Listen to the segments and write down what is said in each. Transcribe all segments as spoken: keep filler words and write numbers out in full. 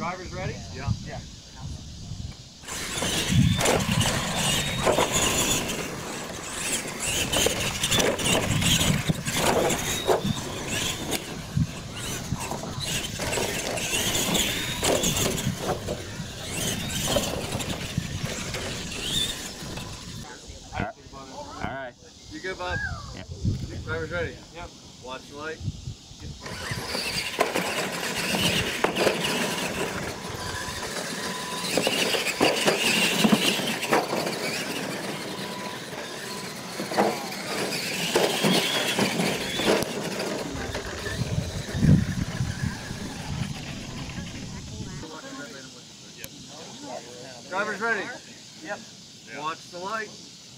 Drivers ready? Yeah. Yeah. All right. You good, Bob? Yeah. Drivers ready? Yep. Watch the light. Drivers ready? Yep. Watch the light.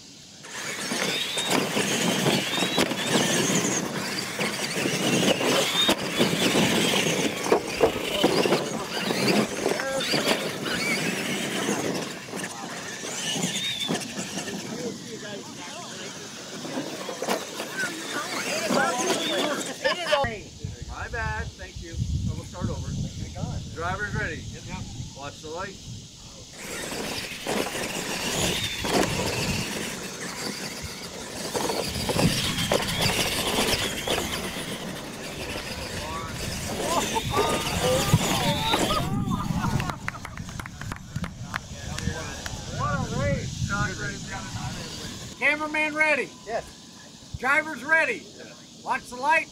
My bad, thank you. So we'll start over. Drivers ready? Yep. Watch the light. Cameraman ready? Yes. Drivers ready? Watch the light.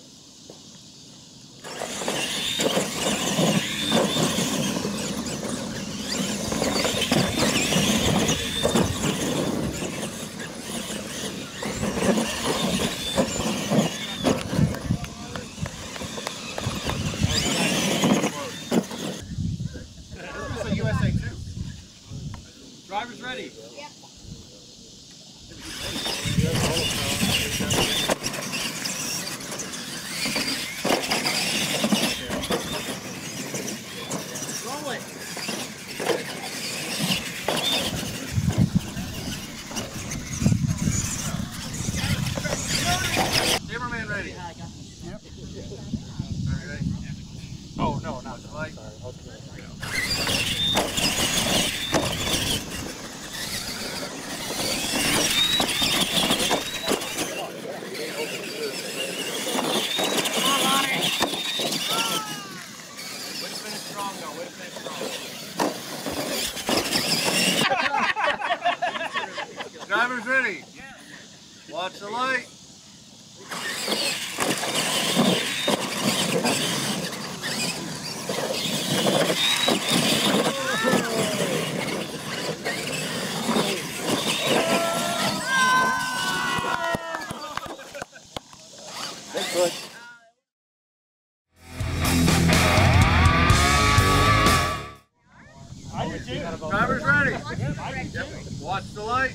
U S A two. Drivers ready? Yep. Roll it. Cameraman ready? Yep. Ready? Oh, no, not Watch the light. Come on, Lonnie. Way to finish strong, though. Way to finish strong. Drivers ready? Watch the light. Drivers ready? Yep. Watch the light.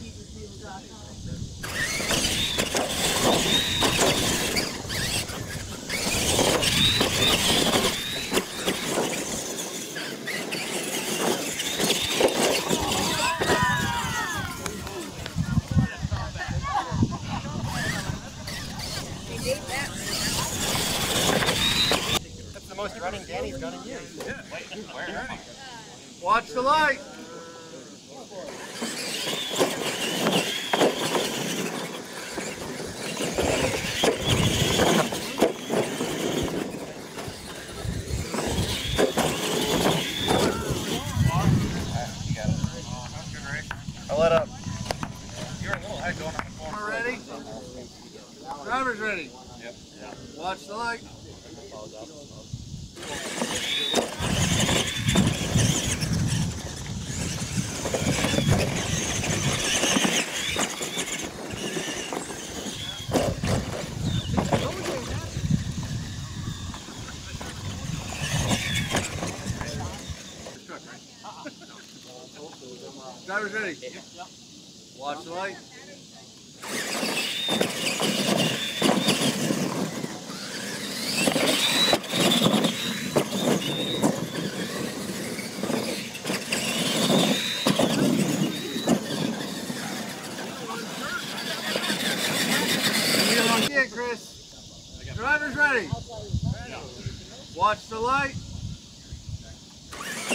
That's the most running Danny's done in years. Watch the light. I let up. You're a little head going on the corner. Ready? Drivers ready? Yep. Watch the light. Drivers ready? Yep. Watch the light. Yeah, Chris. Drivers ready? Watch the light.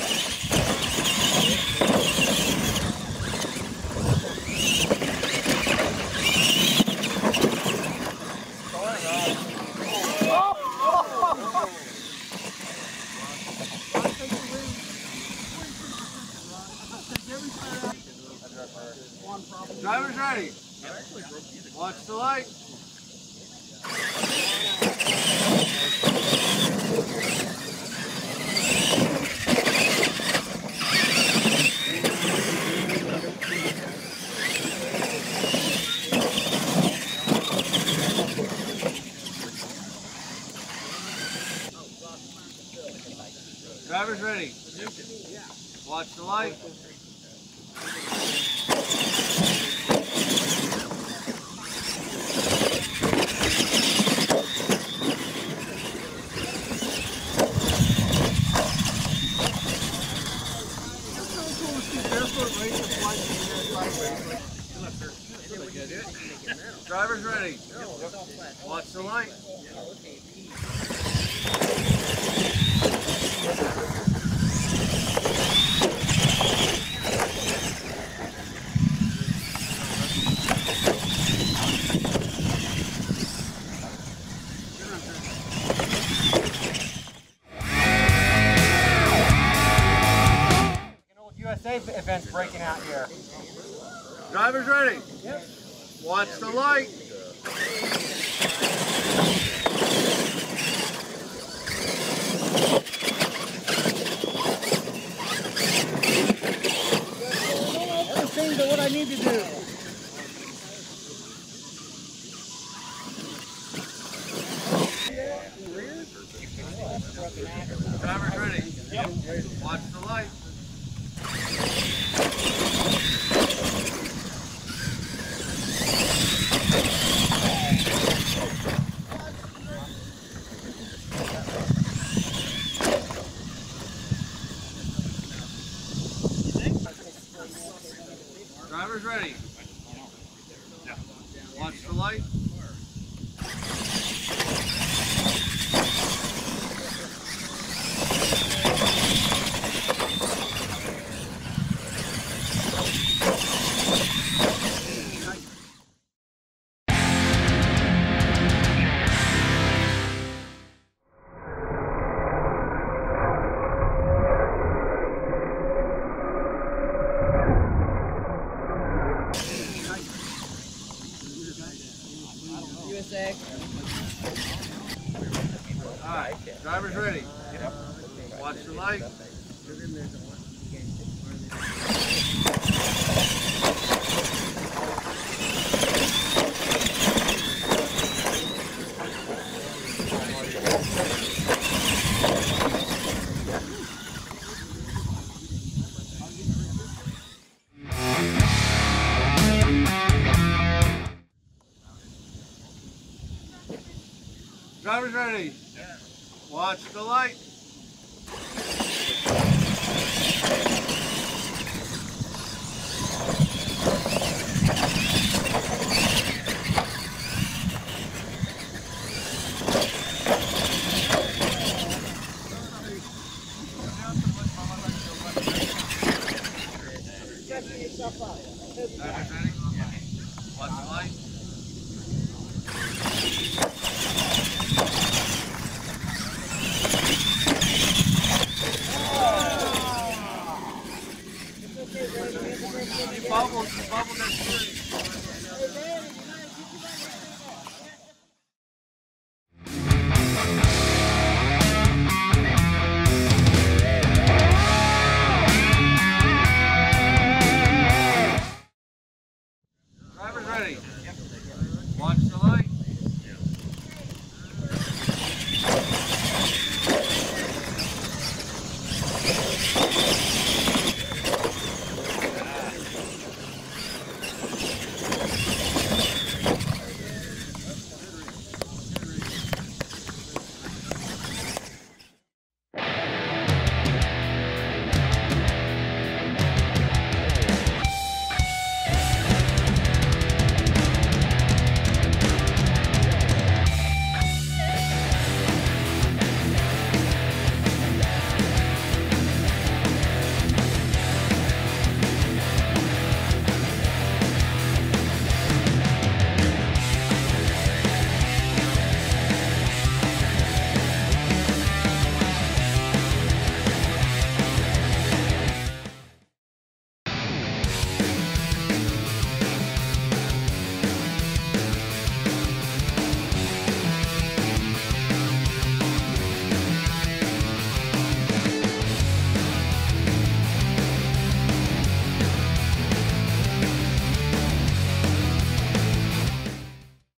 Driver's ready. Watch the light. Driver's ready. Watch the light. Driver's ready. Watch the light. U S A events breaking out here. Driver's ready. Yep. Watch the light. Everything to what I need to do. Driver's ready. Yep. Watch the light. Driver's ready. Watch the light. U S A. All right. Driver's ready. Watch the light. Driver's ready. Watch the light. Driver's ready.